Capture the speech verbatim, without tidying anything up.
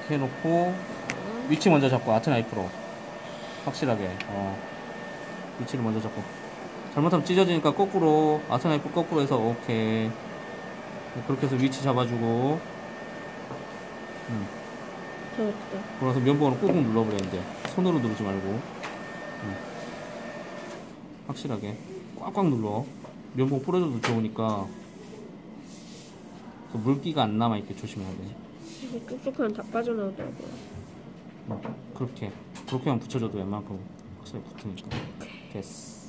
이렇게 해놓고 위치 먼저 잡고 아트 나이프로 확실하게 어. 위치를 먼저 잡고 잘못하면 찢어지니까 거꾸로 아트 나이프 거꾸로 해서 오케이 그렇게 해서 위치 잡아주고 음. 잡았다. 그래서 면봉으로 꾹꾹 눌러버려 이제 손으로 누르지 말고 음. 확실하게 꽉꽉 눌러 면봉 뿌려줘도 좋으니까 물기가 안 남아있게 조심해야 돼. 이게 뚝뚝하면 다 빠져나오더라고요. 음. 그렇게 그렇게만 붙여줘도 웬만큼 확실히 붙으니까 됐어.